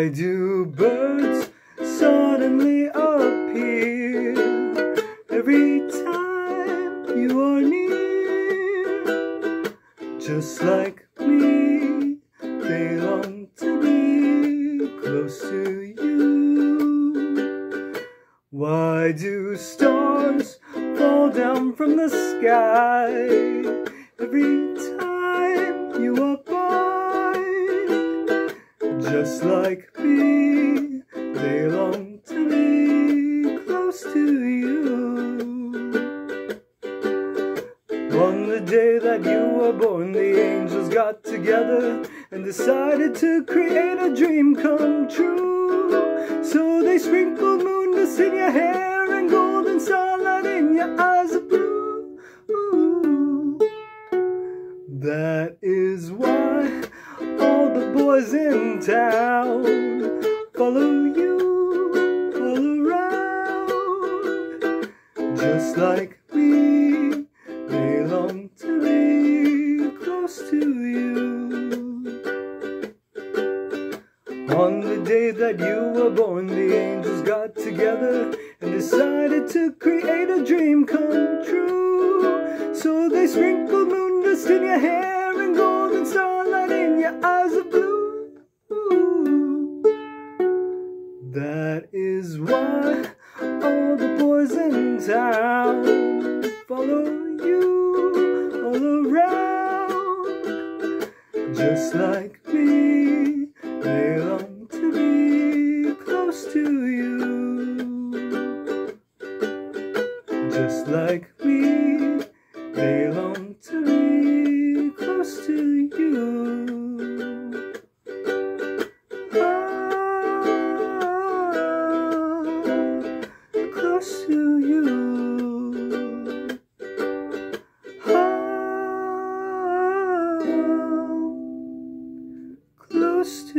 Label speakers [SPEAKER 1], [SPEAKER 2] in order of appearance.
[SPEAKER 1] Why do birds suddenly appear every time you are near? Just like me, they long to be close to you. Why do stars fall down from the sky every time you walk by? Just like me, they long to be close to you. On the day that you were born, the angels got together and decided to create a dream come true. So they sprinkled moon dust in your hair and golden starlight in your eyes of blue. That is why all the boys in town follow you all around. Just like me, they long to be close to you. On the day that you were born, the angels got together and decided to create a dream come true. So they sprinkled moon dust in your hair and golden starlight in your eyes of blue. That is why all the boys in town follow you all around. Just like me, they long to be close to you. Just like me, they long to be close to you. Close to you. Close to